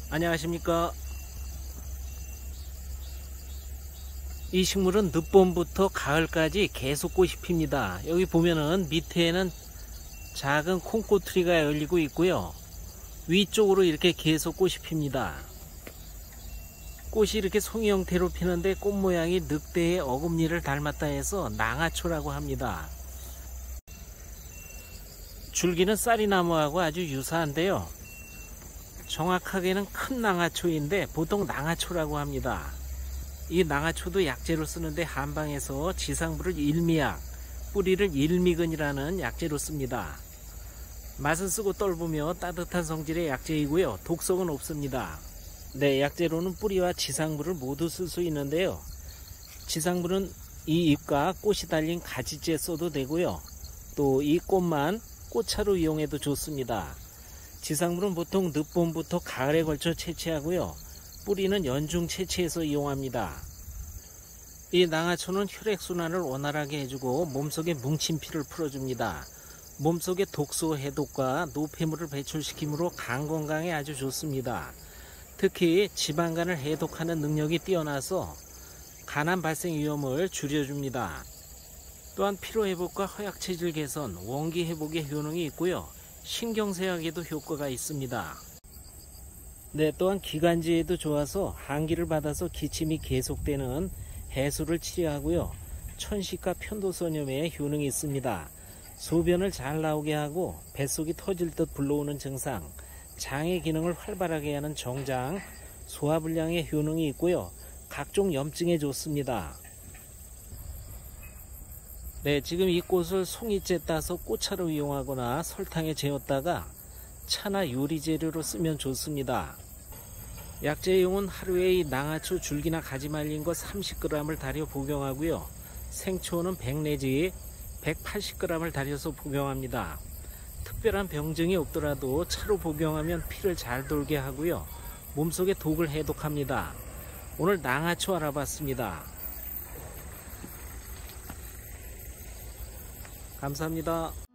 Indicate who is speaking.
Speaker 1: 안녕하십니까. 이 식물은 늦봄부터 가을까지 계속 꽃이 핍니다. 여기 보면은 밑에는 작은 콩꽃트리가 열리고 있고요. 위쪽으로 이렇게 계속 꽃이 핍니다. 꽃이 이렇게 송이 형태로 피는데 꽃 모양이 늑대의 어금니를 닮았다 해서 낭아초라고 합니다. 줄기는 쌀이나무하고 아주 유사한데요. 정확하게는 큰 낭아초인데 보통 낭아초라고 합니다. 이 낭아초도 약재로 쓰는데 한방에서 지상부를 일미약, 뿌리를 일미근이라는 약재로 씁니다. 맛은 쓰고 떫으며 따뜻한 성질의 약재이고요. 독성은 없습니다. 네, 약재로는 뿌리와 지상부를 모두 쓸 수 있는데요. 지상부는 이 잎과 꽃이 달린 가지째 써도 되고요. 또 이 꽃만 꽃차로 이용해도 좋습니다. 지상부는 보통 늦봄부터 가을에 걸쳐 채취하고요. 뿌리는 연중 채취해서 이용합니다. 이 낭아초는 혈액순환을 원활하게 해주고 몸속에 뭉친 피를 풀어줍니다. 몸속의 독소 해독과 노폐물을 배출시키므로 간 건강에 아주 좋습니다. 특히 지방간을 해독하는 능력이 뛰어나서 간암 발생 위험을 줄여줍니다. 또한 피로회복과 허약체질 개선, 원기회복의 효능이 있고요. 신경쇠약에도 효과가 있습니다. 네, 또한 기관지에도 좋아서 한기를 받아서 기침이 계속되는 해수를 치료하고요. 천식과 편도선염에 효능이 있습니다. 소변을 잘 나오게 하고 뱃속이 터질 듯 불러오는 증상, 장의 기능을 활발하게 하는 정장, 소화불량에 효능이 있고요. 각종 염증에 좋습니다. 네, 지금 이 꽃을 송이째 따서 꽃차로 이용하거나 설탕에 재웠다가 차나 요리 재료로 쓰면 좋습니다. 약재용은 하루에 이 낭아초 줄기나 가지 말린 것 30g을 달여 복용하고요. 생초는 100 내지 180g을 달여서 복용합니다. 특별한 병증이 없더라도 차로 복용하면 피를 잘 돌게 하고요. 몸속의 독을 해독합니다. 오늘 낭아초 알아봤습니다. 감사합니다.